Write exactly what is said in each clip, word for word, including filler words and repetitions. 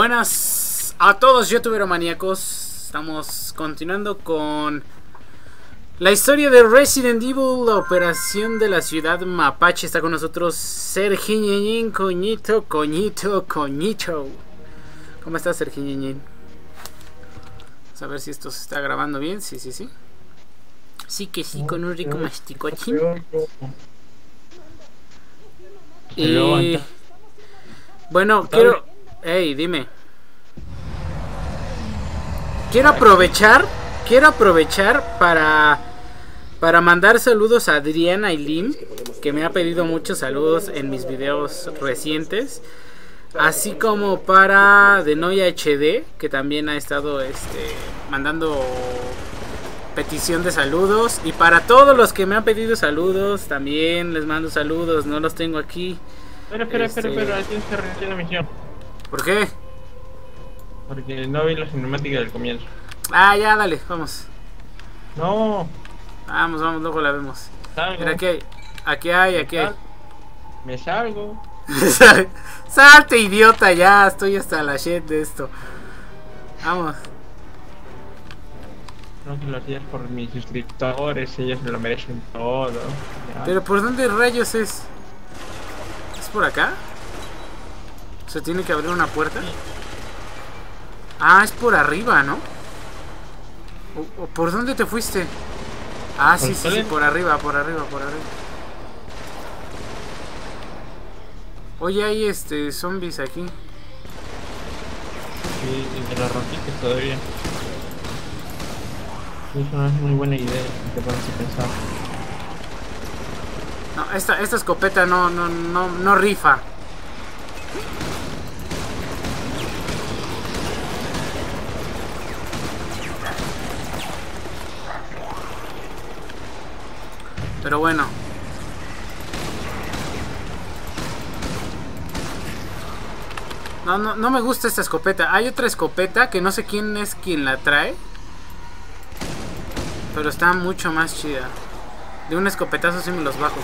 Buenas a todos, youtuberos maníacos. Estamos continuando con la historia de Resident Evil, la operación de la ciudad Mapache. Está con nosotros Sergiñeñín, coñito, coñito, coñito. ¿Cómo estás, Sergiñeñín? Vamos a ver si esto se está grabando bien. Sí, sí, sí. Sí que sí, con un rico masticochín. Y... bueno, quiero... Hey, dime. Quiero aprovechar, quiero aprovechar para para mandar saludos a Adriana Aileen, que me ha pedido muchos saludos en mis videos recientes, así como para Denoya H D, que también ha estado este mandando petición de saludos, y para todos los que me han pedido saludos también les mando saludos. No los tengo aquí. Pero, espera, este... espera, espera, tienes que realizar la misión. ¿Por qué? Porque no vi la cinemática del comienzo. Ah, ya, dale, vamos. No. Vamos, vamos, luego la vemos. Salgo. Mira, aquí hay, aquí hay, aquí hay. Me salgo. Salte, idiota, ya, estoy hasta la shit de esto. Vamos. No te lo hacías por mis suscriptores, ellos me lo merecen todo. Ya. Pero ¿por dónde rayos es? ¿Es por acá? ¿Se tiene que abrir una puerta? Ah, es por arriba, ¿no? ¿O, o por dónde te fuiste? Ah, sí, sí, sí, por arriba, por arriba, por arriba. Oye, hay este zombies aquí. Sí, y de los roquitos todavía. Eso no es muy buena idea, te pones a pensar. No, esta, esta escopeta no, no, no, no rifa. Pero bueno. No, no, no me gusta esta escopeta. Hay otra escopeta que no sé quién es quien la trae, pero está mucho más chida. De un escopetazo sí me los bajo.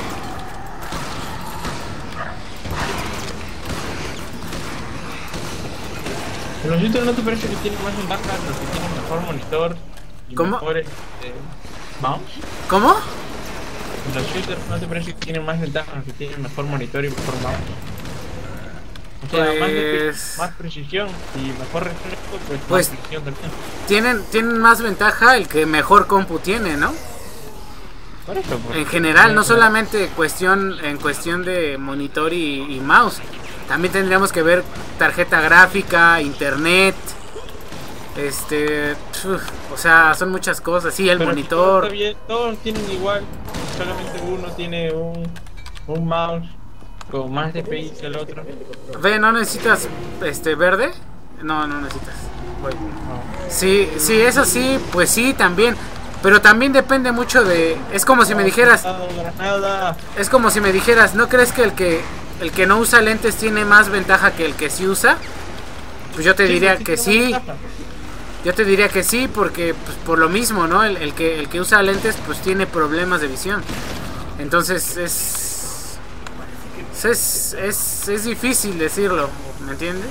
Los youtubers, ¿no te parece que tienen más ventajas los que tienen mejor monitor y ¿cómo? mejor este, mouse? ¿Cómo? Los shooters, ¿no te parece que tienen más ventajas los que tienen mejor monitor y mejor mouse? O sea, pues... más, de, más precisión y mejor reflejo, pues, pues más precisión también. Tienen, tienen más ventaja el que mejor compu tiene, ¿no? Por eso, pues, en general, no solamente cuestión en cuestión de monitor y, y mouse. También tendríamos que ver tarjeta gráfica, internet, este, uf, o sea, son muchas cosas. Sí, el pero monitor. Si todo está bien, todos tienen igual, solamente uno tiene un, un mouse con más D P I que el otro. Ve, ¿no necesitas este verde? No, no necesitas. Voy. No. Sí, sí, eso sí, pues sí, también. Pero también depende mucho de... Es como si me dijeras... Nada. Es como si me dijeras, ¿no crees que el que el que no usa lentes tiene más ventaja que el que sí usa? Pues yo te Sí, diría sí, que sí, sí. Yo te diría que sí, porque pues, por lo mismo, ¿no? El, el, que, el que usa lentes pues tiene problemas de visión. Entonces es... Es, es, es difícil decirlo, ¿me entiendes?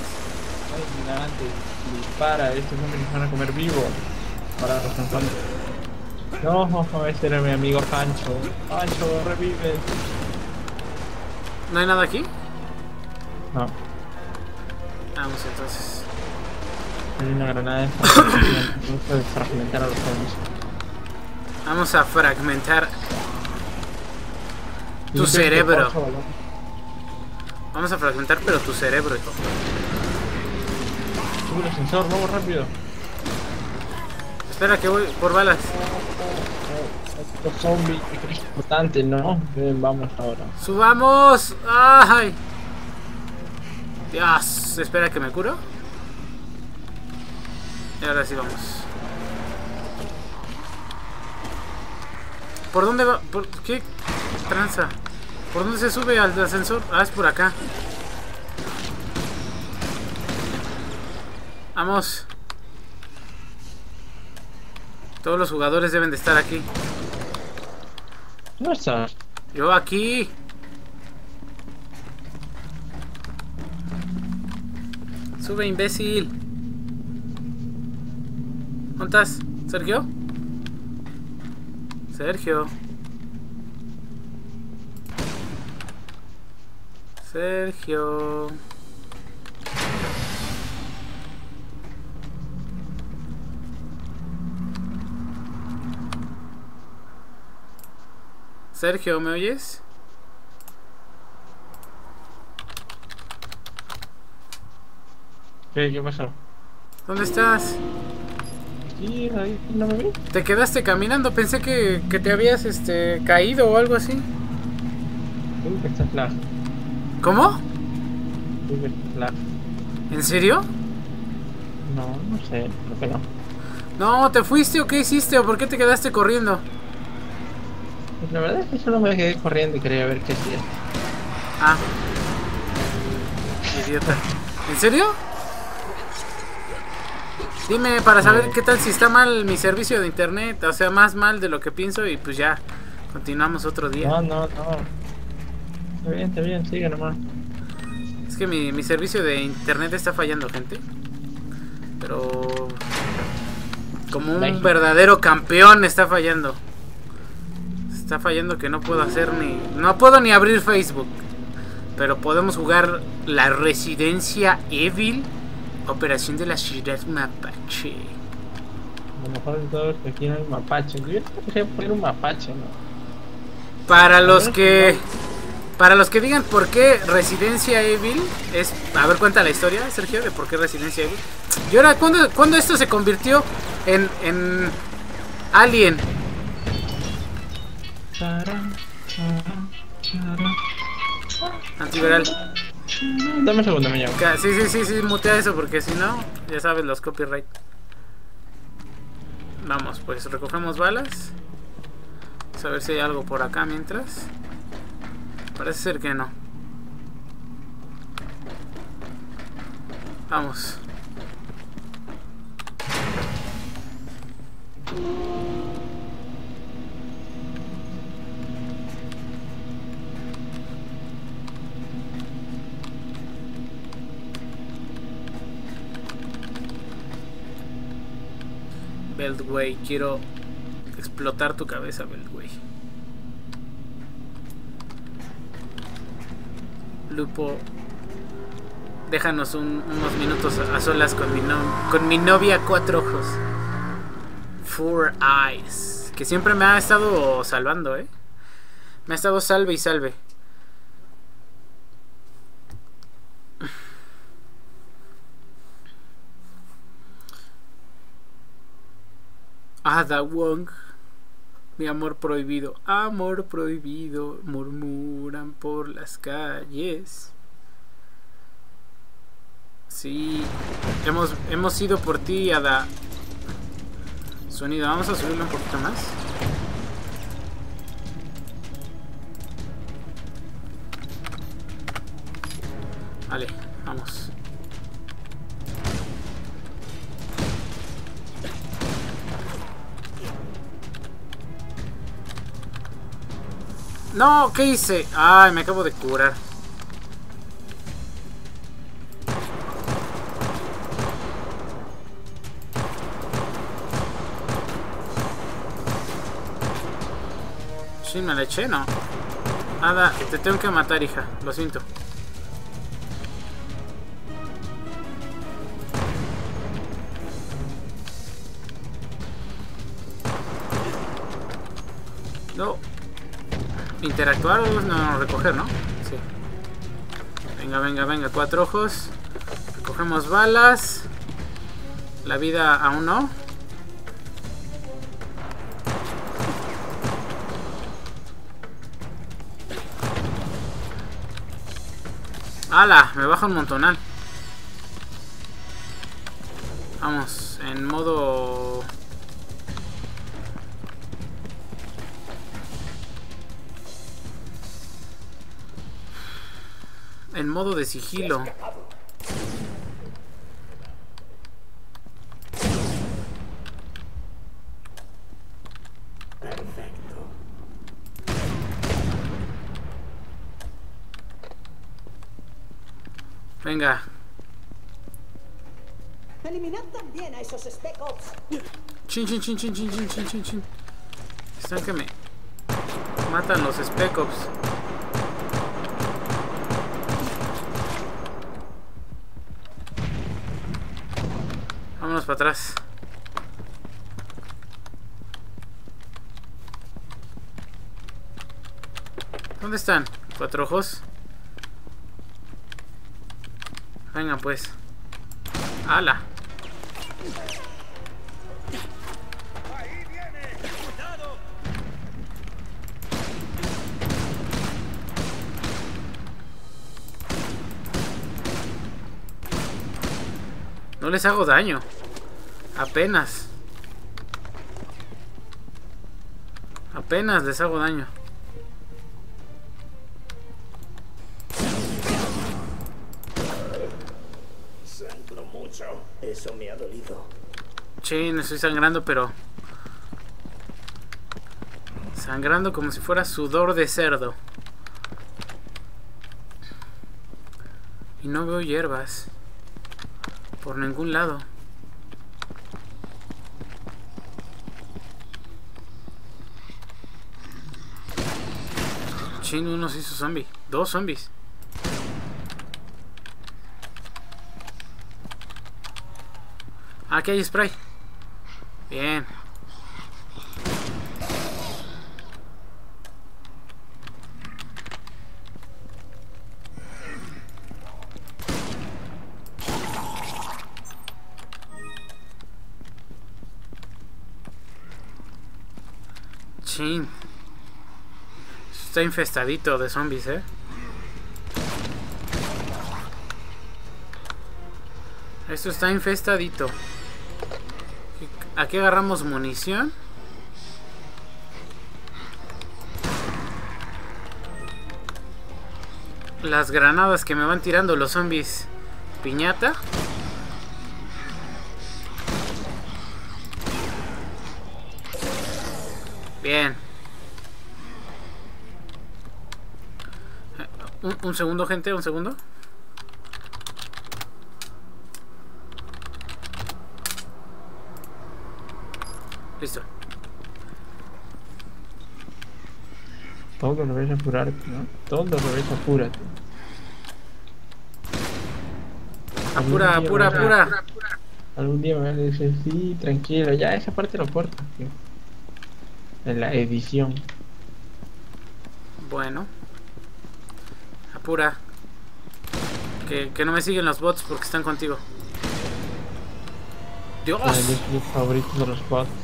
Dispara, estos hombres van a comer vivo. Para los cantones. No, ese era mi amigo Pancho. Pancho, revive. ¿No hay nada aquí? No. Vamos entonces. Hay una granada de fragmentar, fragmentar a los zombies. Vamos a fragmentar tu cerebro. Vamos a fragmentar pero tu cerebro. Sube el ascensor, vamos rápido. Espera que voy por balas. Los zombies, es importante, ¿no? Bien, vamos ahora. ¡Subamos! ¡Ay! Dios, espera que me curo. Y ahora sí vamos. ¿Por dónde va? ¿Por qué tranza? ¿Por dónde se sube al ascensor? Ah, es por acá. Vamos. Todos los jugadores deben de estar aquí. ¿Dónde estás? Yo aquí. Sube, imbécil. ¿Dónde estás? ¿Sergio? Sergio. Sergio. Sergio, ¿me oyes? ¿Qué, qué pasó? ¿Dónde estás? Sí, ahí no me vi. Te quedaste caminando, pensé que, que te habías este caído o algo así. Uy, que estás lag. ¿Cómo? Uy, que estás lag. ¿En serio? No, no sé, creo que no. No, ¿te fuiste o qué hiciste o por qué te quedaste corriendo? Pues la verdad es que solo me quedé corriendo y quería ver qué hacía. Ah. Idiota. ¿En serio? Dime para saber qué tal si está mal mi servicio de internet, o sea, más mal de lo que pienso y pues ya continuamos otro día. No, no, no. Está bien, está bien, sigue nomás. Es que mi, mi servicio de internet está fallando, gente. Pero como un México. verdadero campeón está fallando. Está fallando que no puedo hacer ni... No puedo ni abrir Facebook. Pero podemos jugar la Residencia Evil, Operación de la Ciudad Mapache. Lo mejor de todo es que aquí no hay mapache. Yo quería poner un mapache, ¿no? Para Al los menos que... no. Para los que digan por qué Residencia Evil es... A ver, cuenta la historia, Sergio, de por qué Residencia Evil. Y ahora, ¿cuándo, ¿cuándo esto se convirtió en, en Alien? Antiviral. Dame un segundo, me llamo. Ca- Sí, sí, sí, sí, mutea eso porque si no, ya sabes los copyright. Vamos, pues recogemos balas. Vamos a ver si hay algo por acá mientras. Parece ser que no. Vamos. Beltway, quiero explotar tu cabeza, Beltway. Lupo, déjanos un- unos minutos a solas con mi, no con mi novia Cuatro Ojos. Four Eyes, que siempre me ha estado salvando, ¿eh? Me ha estado salve y salve. Ada Wong, mi amor prohibido, amor prohibido, murmuran por las calles. Sí, hemos, hemos ido por ti, Ada. Sonido, vamos a subirlo un poquito más. Vale, vamos. No, ¿qué hice? Ay, me acabo de curar. Sí, me la eché, ¿no? Nada, te tengo que matar, hija. Lo siento. No. Interactuar o no, recoger, ¿no? Sí. Venga, venga, venga. Cuatro ojos. Recogemos balas. La vida aún no. ¡Hala! Me baja un montonal. Vamos, en modo... En modo de sigilo. Venga. Eliminad también a esos Spec Ops. Chin, chin, chin, chin, chin, chin, chin, chin, chin. Están que me matan los Spec Ops. Vámonos para atrás. ¿Dónde están? ¿Cuatro ojos? Venga pues. ¡Hala! No les hago daño. Apenas. Apenas les hago daño. Sangro mucho. Eso me ha dolido. Chin, estoy sangrando, pero... sangrando como si fuera sudor de cerdo. Y no veo hierbas. Por ningún lado. Chin, uno se hizo zombie. Dos zombies. Ah, aquí hay spray. Bien. Chin. Está infestadito de zombies, eh. Esto está infestadito. Aquí agarramos munición. Las granadas que me van tirando los zombies piñata. Bien. Un, un segundo, gente, un segundo. Listo. Todo debes apurarte, ¿no? Todo debes apurarte. Apura, apura, apura. Algún día me vas a decir, sí, tranquilo, ya esa parte lo cortas, tío. En la edición. Bueno. Apura. Que, que no me siguen los bots porque están contigo. Dios. Yo soy el favorito de los bots.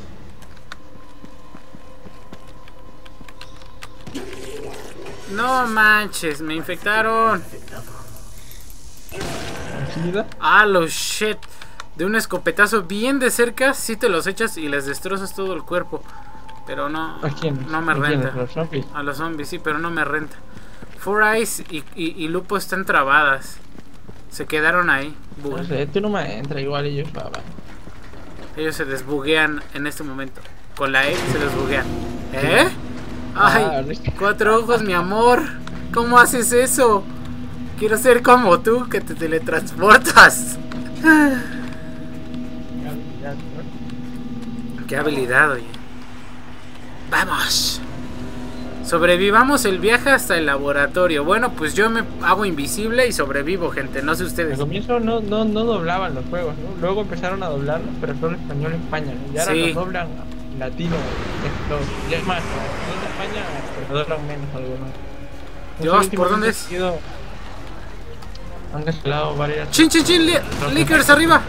No manches, me infectaron. ¿Tranquilidad? Ah, los shit. De un escopetazo bien de cerca, sí te los echas y les destrozas todo el cuerpo. Pero no, ¿A quién? no me ¿A quién? renta. ¿A los zombies? A los zombies, sí, pero no me renta. Four Eyes y, y, y Lupo están trabadas. Se quedaron ahí. No sé, tú no me entra igual y yo baba. Ellos se desbuguean en este momento. Con la E se desbuguean. ¿Eh? Ay, cuatro ojos, mi amor. ¿Cómo haces eso? Quiero ser como tú, que te teletransportas. Qué habilidad, oye. Vamos. Sobrevivamos el viaje hasta el laboratorio. Bueno, pues yo me hago invisible y sobrevivo, gente. No sé Al ustedes. comienzo no, no, no doblaban los juegos, ¿no? Luego empezaron a doblarlos, pero solo en español en España, ¿no? Y ahora Sí. los doblan en latino. Los, y es más, en España los doblan menos algunos. Dios, ¿por dónde es? Han cancelado varias. Chin, chin, chin, li Lickers arriba.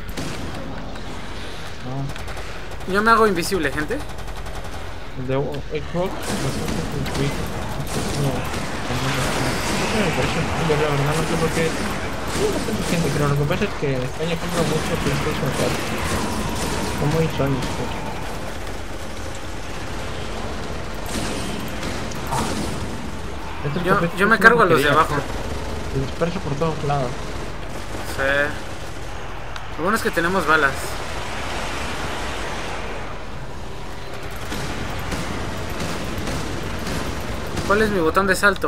No. Yo me hago invisible, gente. El de Xbox, bastante gratuito. No, no me parece muy la verdad, no sé por qué. Hay bastante gente, pero lo que pasa es que en España compra mucho PlayStation cuatro. Como y Sony. Estos Yo, papeles yo me son cargo a los de porquería, abajo. Se dispersa por todos lados. Sí. Lo bueno es que tenemos balas. ¿Cuál es mi botón de salto?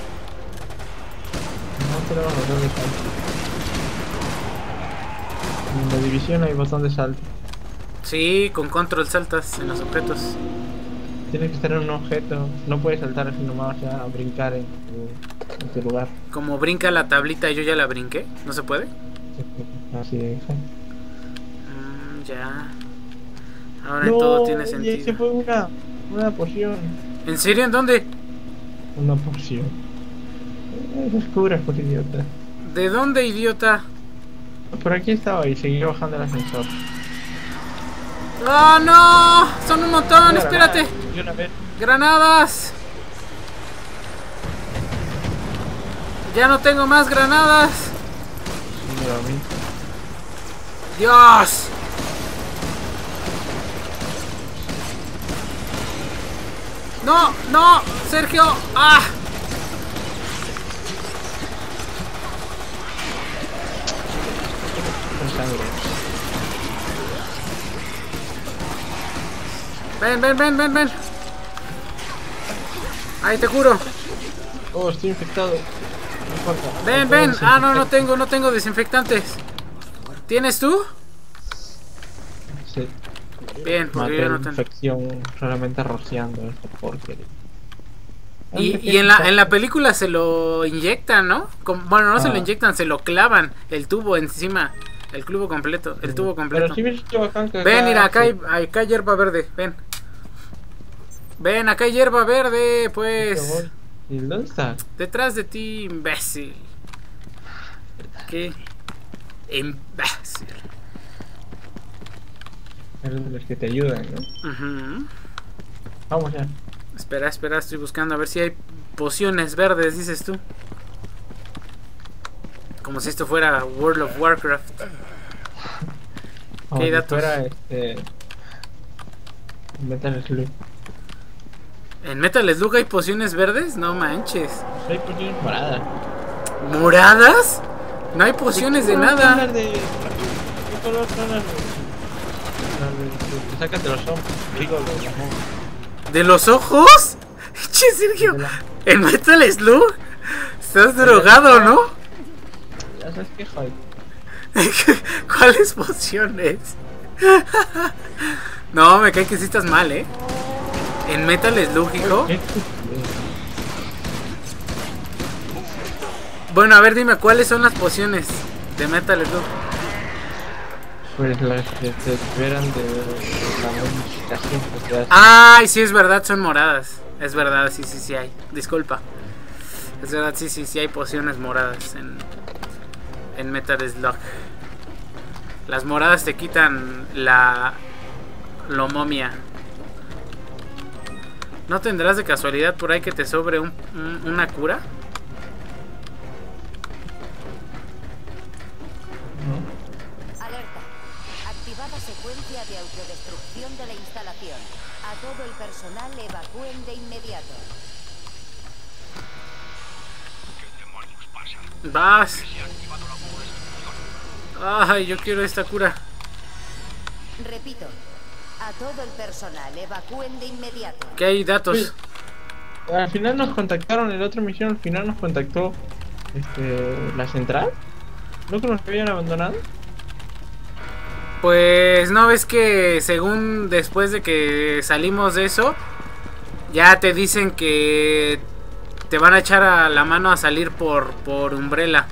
No tenemos botón de salto. En la división hay botón de salto. Sí, con control saltas en los objetos. Tiene que estar en un objeto. No puedes saltar así nomás, ya brincar en tu, en tu lugar. Como brinca la tablita y yo ya la brinqué. ¿No se puede? Así es. Mm, ya. Ahora No, todo tiene y ese sentido. fue una, una poción. ¿En serio? ¿En dónde? Una poción. Eh, Descubres por idiota. ¿De dónde, idiota? Por aquí estaba y seguí bajando el ascensor. ¡Oh, no! ¡Son un montón! Una ¡Espérate! granada, y una vez. ¡Granadas! ¡Ya no tengo más granadas! Mira, a mí. ¡Dios! ¡No! ¡No! ¡Sergio! ¡Ah! Con sangre. Ven, ven, ven, ven, ven. Ahí te curo. Oh, estoy infectado. No importa. Ven, Puedo ven. Ah, no, no desinfectar. tengo, no tengo desinfectantes. ¿Tienes tú? Sí. Bien, porque Maté yo la no tengo. infección solamente rociando esta porquería. Y, y en la en la película se lo inyectan, ¿no? Como- bueno, no se lo Ah. inyectan, se lo clavan el tubo encima. El tubo completo, el tubo completo. Pero si ves que bacán que Ven, mira, acá sí. hay, acá hay hierba verde, ven. Ven, acá hay hierba verde, Te pues. voy. ¿Y dónde está? Detrás de ti, imbécil. ¿Qué? Imbécil. Eres de los que te ayudan, ¿no? Ujú. Vamos ya. Espera, espera, estoy buscando a ver si hay pociones verdes, dices tú. Como si esto fuera World of Warcraft. Como hay si datos? fuera este. Metal Slug. ¿En Metal Slug hay pociones verdes? No manches. Hay pociones moradas. ¿Moradas? No hay pociones de ¿Qué color son nada. las de- ¿Qué color son las de- las de- que te sacan de los ojos? Digo, de las ojos. ¿De los ojos? Che, Sergio. De la- ¿En Metal Slug? Estás drogado, ¿no? Ya sabes que joder. ¿Cuáles pociones? No, me cae que sí estás mal, ¿eh? En Metal Slug, hijo. ¿Qué? Bueno, a ver, dime, ¿cuáles son las pociones de Metal Slug? Pues las que te esperan de la modificación que te hace. Ay, sí, es verdad, son moradas. Es verdad, sí, sí, sí hay. Disculpa. Es verdad, sí, sí, sí hay pociones moradas en, en Metal Slug. Las moradas te quitan la lo momia. ¿No tendrás de casualidad por ahí que te sobre un, un- una cura? ¿No? Alerta. Activada secuencia de autodestrucción de la instalación. A todo el personal evacúen de inmediato. Vas. Ay, yo quiero esta cura. Repito. A todo el personal evacúen de inmediato. ¿Qué hay datos? Sí. Al final nos contactaron, en la otra misión al final nos contactó este, la central. ¿No que nos habían abandonado? Pues no ves que según después de que salimos de eso, ya te dicen que te van a echar a la mano a salir por, por Umbrella.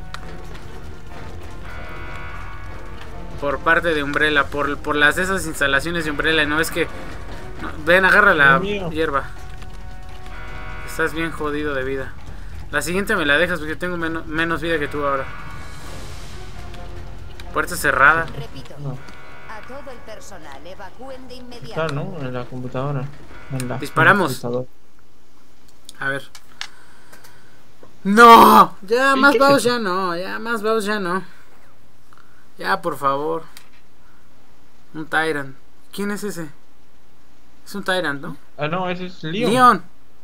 Por parte de Umbrella, por, por las de esas instalaciones de Umbrella. No es que... no, ven, agarra la Dios mío. hierba. Estás bien jodido de vida. La siguiente me la dejas porque tengo menos, menos vida que tú ahora. Puerta cerrada. Repito. No. A todo el personal evacúen de inmediato. Está, ¿no? En la computadora. En la Disparamos. computadora. A ver. ¡No! Ya, ¿Y más qué es baos eso? ya no. Ya, más baos ya no. Ya, por favor. Un Tyrant. ¿Quién es ese? Es un Tyrant, ¿no? Ah, no, ese es Leon. Leon.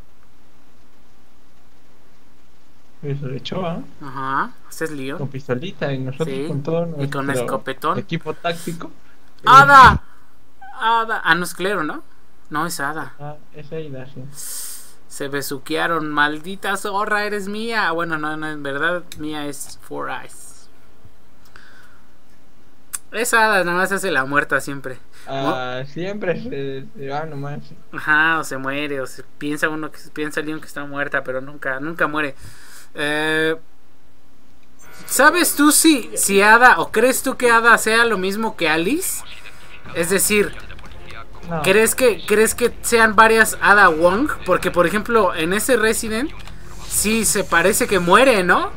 Eso le echó, ¿ah? Ajá. Ese es Con Leon. pistolita y nosotros Sí, con todo y con nuestro escopetón. equipo táctico. ¡Ada! ¡Ada! Ah, no es Clero, ¿no? No, es Ada. Ah, esa Ida, sí. Se besuquearon. Maldita zorra, eres mía. Bueno, no, no, en verdad, mía es Four Eyes. Esa hada nada más hace la muerta siempre. Ah, siempre se, se va nomás. Ajá, o se muere, o se piensa uno que piensa Leon que está muerta, pero nunca, nunca muere. Eh, ¿Sabes tú si, si Ada, o crees tú que Ada sea lo mismo que Alice? Es decir, No. ¿crees que, ¿crees que sean varias Ada Wong? Porque por ejemplo, en ese Resident sí se parece que muere, ¿no?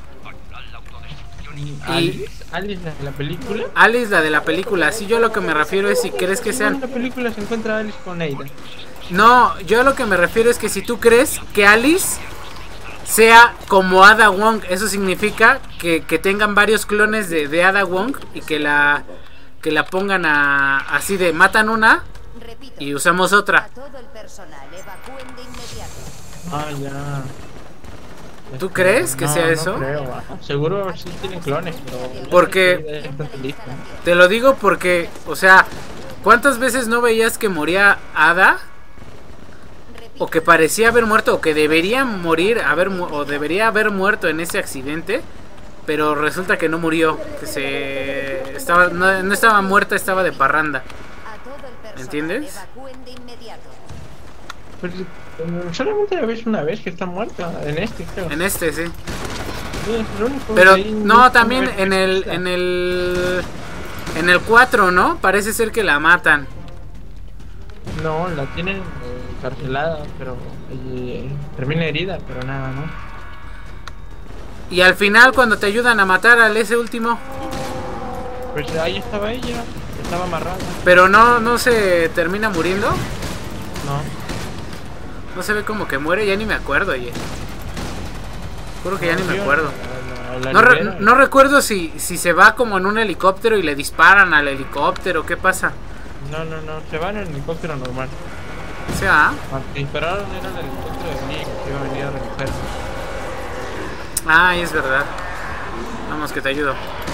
Alice, Alice la de la película. Alice, la de la película, sí, yo a lo que me refiero es si crees que En sean... la película se encuentra Alice con Ada. No, yo a lo que me refiero es que si tú crees que Alice sea como Ada Wong, eso significa que, que tengan varios clones de, de Ada Wong y que la que la pongan a, así de matan una Repito, y usamos otra. a todo el personal evacúen de inmediato. Ah, ya. ¿Tú Este, crees que no, sea no eso? creo, ajá. Seguro sí tienen clones, pero... Porque- ya están listos. Te lo digo porque, o sea, ¿cuántas veces no veías que moría Ada? O que parecía haber muerto, o que debería morir, haber mu- o debería haber muerto en ese accidente, pero resulta que no murió, que se estaba no, no estaba muerta, estaba de parranda. A todo el personal ¿Entiendes? evacúen de inmediato. Pues, eh, solamente la ves una vez que está muerta, en este creo. En este, sí. Sí, es lo único Pero que ahí no, también ves en el que en el en el cuatro, ¿no? Parece ser que la matan. No, la tienen eh, encarcelada, pero eh, termina herida, pero nada, ¿no? Y al final cuando te ayudan a matar al ese último, Pues ahí estaba ella, estaba amarrada. pero no no se termina muriendo. No, No se ve como que muere, ya ni me acuerdo, oye. Juro que ya ni me Yo acuerdo. la- la- la No, re- libera. no recuerdo si, si se va como en un helicóptero y le disparan al helicóptero, ¿qué pasa? No, no, no, se van en el helicóptero normal. O sea, Al que dispararon era el helicóptero de Nick, que iba a venir a recoger. ah, es verdad. Vamos, que te ayudo.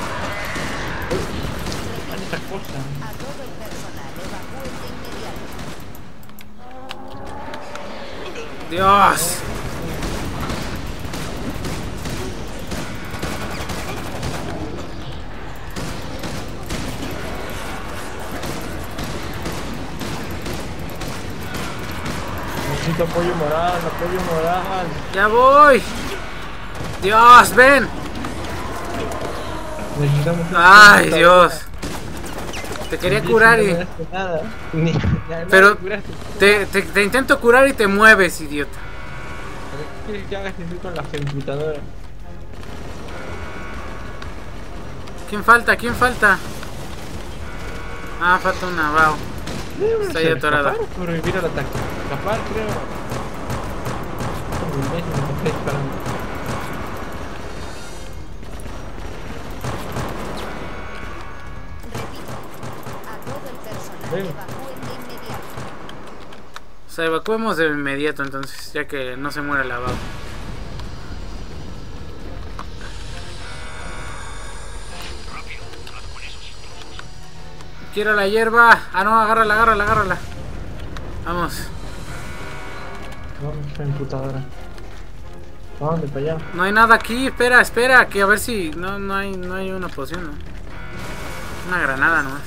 Man, esa cosa. A todo el personal evacúen de inmediato. Dios. Necesito apoyo moral, apoyo moral. Ya voy. Dios, ven. Necesitamos un Ay, computador. Dios. Te quería Ni curar si no y... me das nada. Ni, ya, nada, Pero curaste. te, te, te intento curar y te mueves, idiota. ¿Qué quieres que hagas así con la computadora? ¿Quién falta? ¿Quién falta? Ah, falta una, wow. Está ahí atorada. ¿Escapar o sobrevivir al ataque? Escapar, creo. Como imbécil, me está disparando. Repito, a todo el personal Ven. evacúen de inmediato. O sea, evacuemos de inmediato entonces, ya que no se muere la baba. Quiero la hierba. Ah, no, agárrala, agárrala, agárrala. Vamos. Vamos, computadora. ¿Dónde? Para allá. No hay nada aquí, espera, espera, que a ver si... No, no hay, no hay una poción, ¿no? Una granada nomás.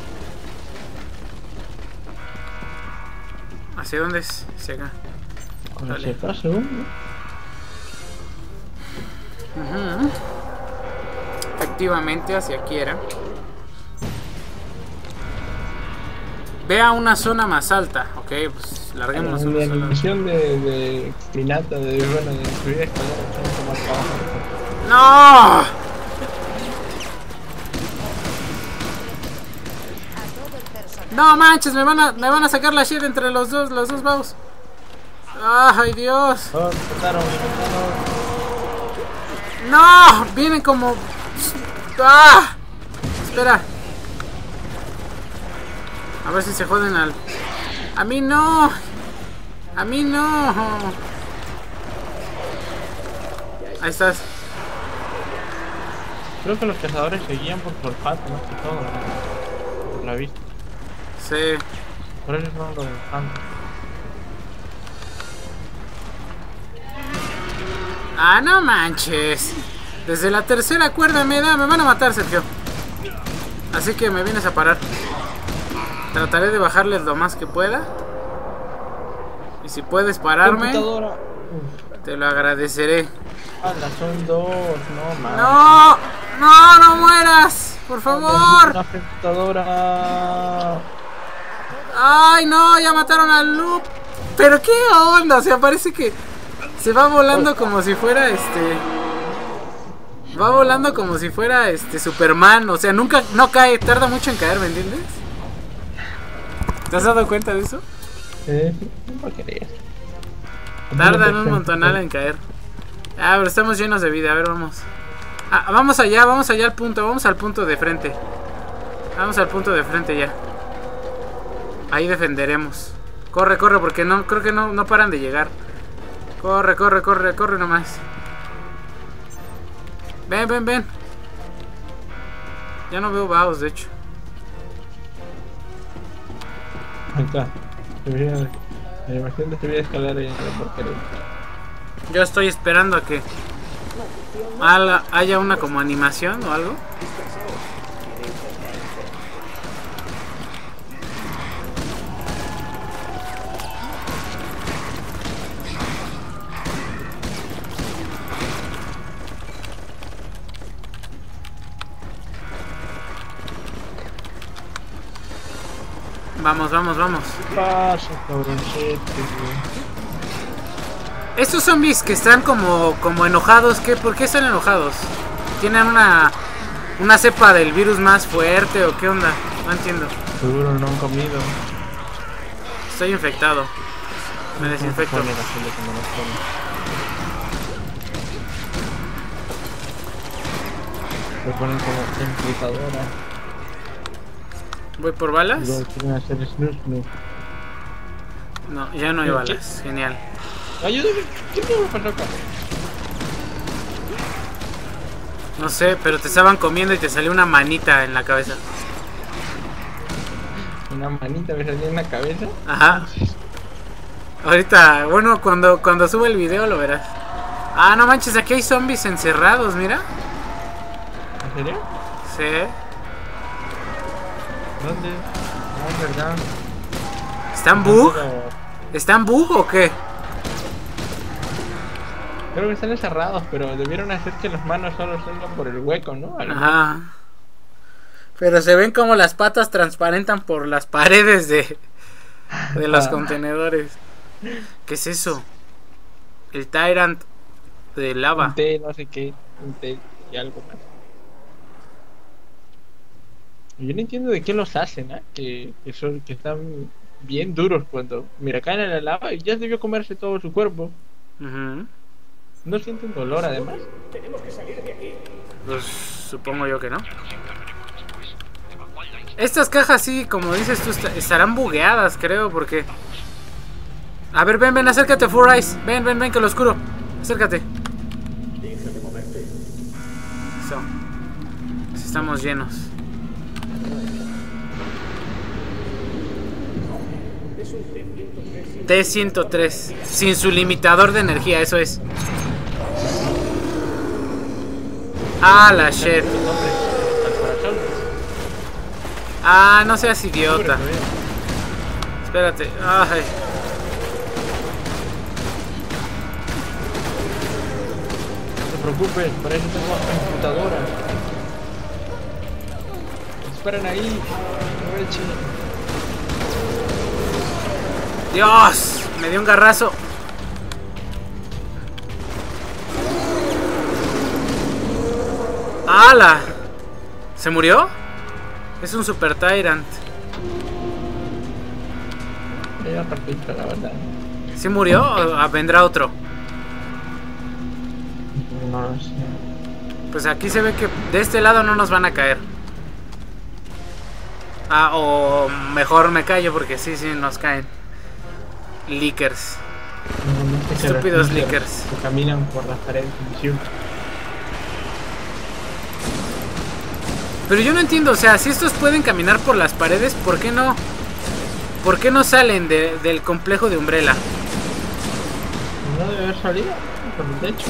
¿Hacia dónde es? Hacia acá. Con Dale. ese paso, ¿no? Ujú. Efectivamente, hacia aquí era. Ve a una zona más alta. Ok, pues larguémonos a La una zona. animación de, de Pinata, de, bueno, de subir escaleras, son más abajo. ¡No! A todo el personal. No manches, me van a, me van a sacar la shit entre los dos, los dos baus. Ay, Dios. Oh, me mataron, me mataron. No, vienen como... ¡Ah! Espera. A ver si se joden al... A mí no. A mí no. Ahí estás. Creo que los cazadores seguían por su olfato, más que todo, ¿no? Por la vista. Sí. Por eso son los olfatos. Ah, no manches. Desde la tercera cuerda me da. Me van a matar, Sergio. Así que me vienes a parar. Trataré de bajarles lo más que pueda. Y si puedes pararme, te lo agradeceré. Anda, son dos, no mames. ¡No! ¡No, no mueras! ¡Por favor! Una computadora. ¡Ay, no! Ya mataron al Loop. ¿Pero qué onda? O sea, parece que se va volando como si fuera este... Va volando como si fuera este Superman. O sea, nunca, no cae, tarda mucho en caer, ¿me entiendes? ¿Te has dado cuenta de eso? Eh, no querías. Tardan un montonal en caer. Ah, pero estamos llenos de vida, a ver, vamos. Ah, vamos allá, vamos allá al punto, vamos al punto de frente. Vamos al punto de frente ya. Ahí defenderemos. Corre, corre, porque no, creo que no, no paran de llegar. Corre, corre, corre, corre nomás. Ven, ven, ven. Ya no veo vaos, de hecho. Ahí está. Debería, la imagen debería escalar ahí en la porquería. Yo estoy esperando a que ala- haya una como animación o algo. Vamos, vamos, vamos. Pasa, cabroncete, güey. Estos zombies que están como, como enojados, ¿qué? ¿Por qué están enojados? ¿Tienen una, una cepa del virus más fuerte o qué onda? No entiendo. Seguro no han comido. Estoy infectado. Me desinfecto. Pone la gente como nos pone. Se ponen como infectadora. ¿Voy por balas? Luego quieren hacer snus, snus. No, ya no hay ¿Qué? balas. Genial. Ayúdame. ¿Qué me pasó acá? No sé, pero te estaban comiendo y te salió una manita en la cabeza. Una manita me salió en la cabeza. Ajá. Ahorita, bueno, cuando, cuando suba el video lo verás. Ah, no manches, aquí hay zombies encerrados, mira. ¿En serio? Sí. ¿Dónde? No, es verdad. ¿Están bug? Pero ¿Están bug o qué? creo que están encerrados, pero debieron hacer que las manos solo salgan por el hueco, ¿no? Algo. Ajá. Pero se ven como las patas transparentan por las paredes de, de los Ah. contenedores. ¿Qué es eso? El Tyrant de lava. Un té, no sé qué, un té y algo más. Yo no entiendo de qué los hacen, ¿eh? Que, que, son, que están bien duros cuando... Mira, caen en la lava y ya debió comerse todo su cuerpo. Ujú. No sienten dolor, además. Pues supongo yo que no. Estas cajas sí, como dices tú, est- estarán bugueadas, creo, porque... A ver, ven, ven, acércate, Four Eyes. Ven, ven, ven, que lo oscuro. Acércate. Eso. Así estamos llenos. T ciento tres. Sin su limitador de energía, eso es. Ah, la shit. Hombre, al corazón. Ah, no seas idiota. Hombre, Espérate. Ay. no te preocupes, para eso tengo una computadora. Esperen ahí, aprovechen. Dios, me dio un garrazo. ¡Hala! ¿Se murió? Es un Super Tyrant. Era perfecto, la verdad. ¿Sí murió o ah, vendrá otro? No lo sé. Pues aquí se ve que de este lado no nos van a caer. Ah, o mejor me callo porque sí, sí, nos caen. Leakers. Normalmente se Estúpidos resisten, leakers. que caminan por las paredes de misión. Pero yo no entiendo, o sea, si estos pueden caminar por las paredes, ¿por qué no? ¿Por qué no salen de- del complejo de Umbrella? No debe haber salido por el techo.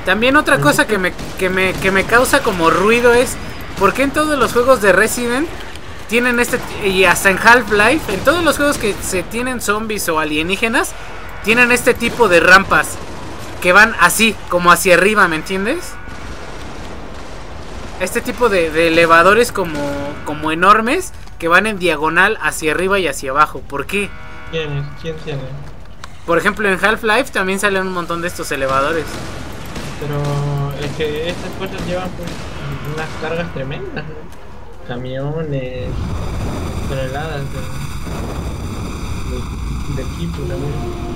También otra cosa que me, que me, que me causa como ruido es ¿por qué en todos los juegos de Resident tienen este, y hasta en Half-Life, en todos los juegos que se tienen zombies o alienígenas, tienen este tipo de rampas que van así, como hacia arriba, ¿me entiendes? Este tipo de, de elevadores como, como enormes que van en diagonal hacia arriba y hacia abajo. ¿Por qué? ¿Quién, ¿Quién tiene? Por ejemplo, en Half-Life también salen un montón de estos elevadores. Pero es que estas cosas llevan pues, unas cargas tremendas, ¿no? Camiones, toneladas de, de, de equipo también.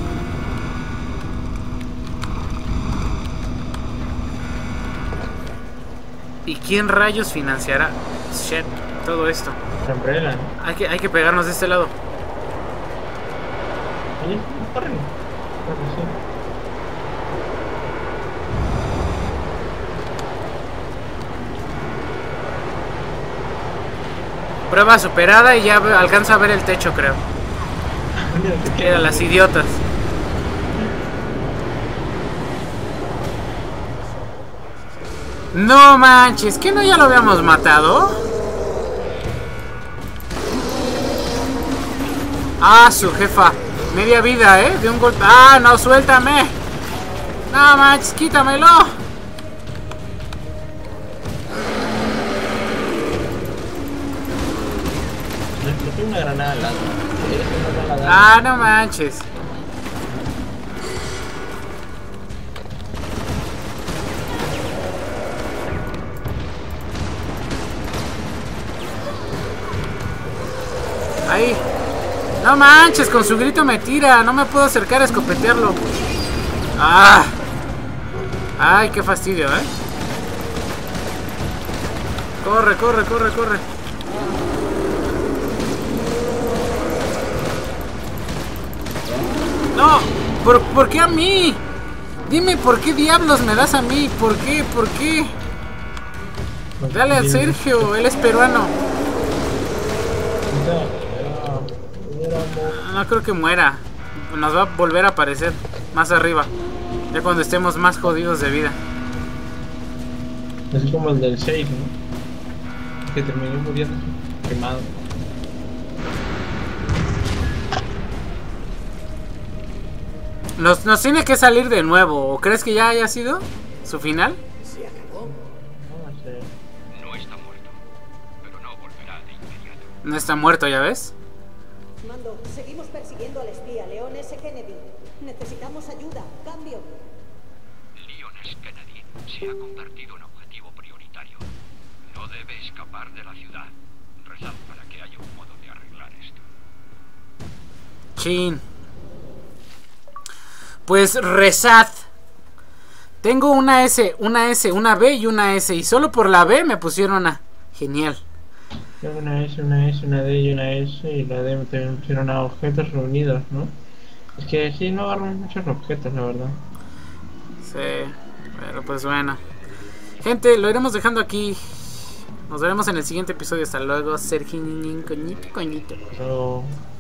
¿Y quién rayos financiará shit, todo esto? Umbrella, ¿no? Hay que, hay que pegarnos de este lado. Oye, corren. Corren, sí. Prueba superada y ya alcanzo a ver el techo, creo. Eran las idiotas. No manches, ¿que no ya lo habíamos matado? Ah, su jefa. Media vida, ¿eh? De un golpe. Ah, no, suéltame. No manches, quítamelo. Una granada al lado. Ah, no manches. Ahí. No manches, con su grito me tira. No me puedo acercar a escopetearlo. Ah. Ay, qué fastidio, ¿eh? Corre, corre, corre, corre. No, ¿por, ¿por qué a mí? Dime, ¿por qué diablos me das a mí? ¿Por qué? ¿Por qué? Dale al Sergio, él es peruano. No creo que muera. Nos va a volver a aparecer más arriba, ya cuando estemos más jodidos de vida. Es como el del Shake, ¿no? Que terminó muriendo quemado. Nos, nos tiene que salir de nuevo. ¿O crees que ya haya sido su final? Se acabó. No sé. No está muerto, pero no volverá de inmediato. No está muerto, ¿ya ves? Mando, seguimos persiguiendo al espía Leon S. Kennedy. Necesitamos ayuda. Cambio. Leon S. Kennedy se ha convertido en objetivo prioritario. No debe escapar de la ciudad. Rezad para que haya un modo de arreglar esto. Chin. Pues rezad. Tengo una S, una S, una B y una S. Y solo por la B me pusieron A. Genial. Una S, una S, una D y una S. Y la D también pusieron a objetos reunidos, ¿no? Es que sí, no agarran muchos objetos, la verdad. Sí, pero pues bueno. Gente, lo iremos dejando aquí. Nos veremos en el siguiente episodio. Hasta luego, Sergio. Coñito, coñito. Pero...